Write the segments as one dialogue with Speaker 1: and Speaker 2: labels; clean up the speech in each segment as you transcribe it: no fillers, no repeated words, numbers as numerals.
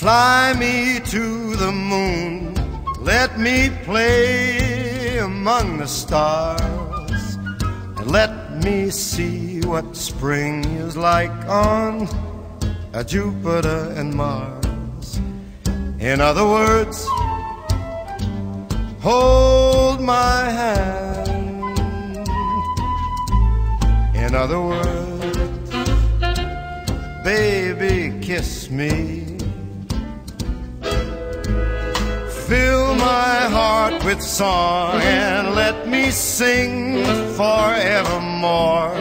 Speaker 1: Fly me to the moon, let me play among the stars, and let me see what spring is like on Jupiter and Mars. In other words, hold my hand. In other words, baby, kiss me. Fill my heart with song and let me sing forevermore.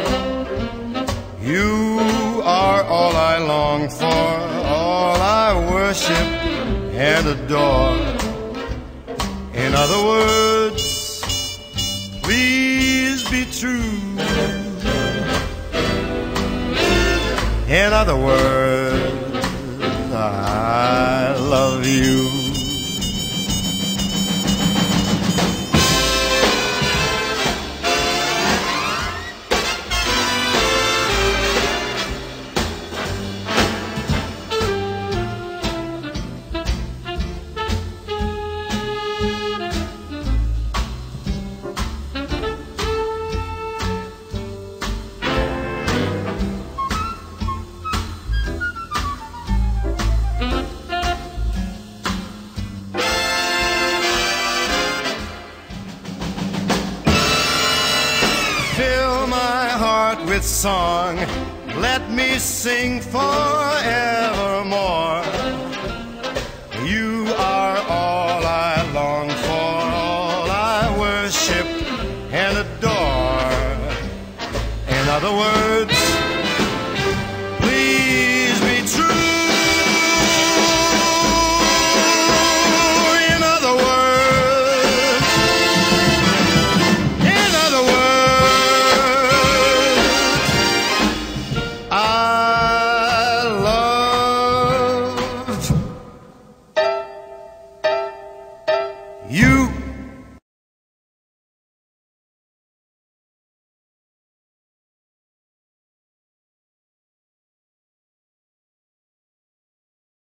Speaker 1: You are all I long for, all I worship and adore. In other words, please be true. In other words, I love you. Fill my heart with song, let me sing forevermore. You are all I long for, all I worship and adore. In other words,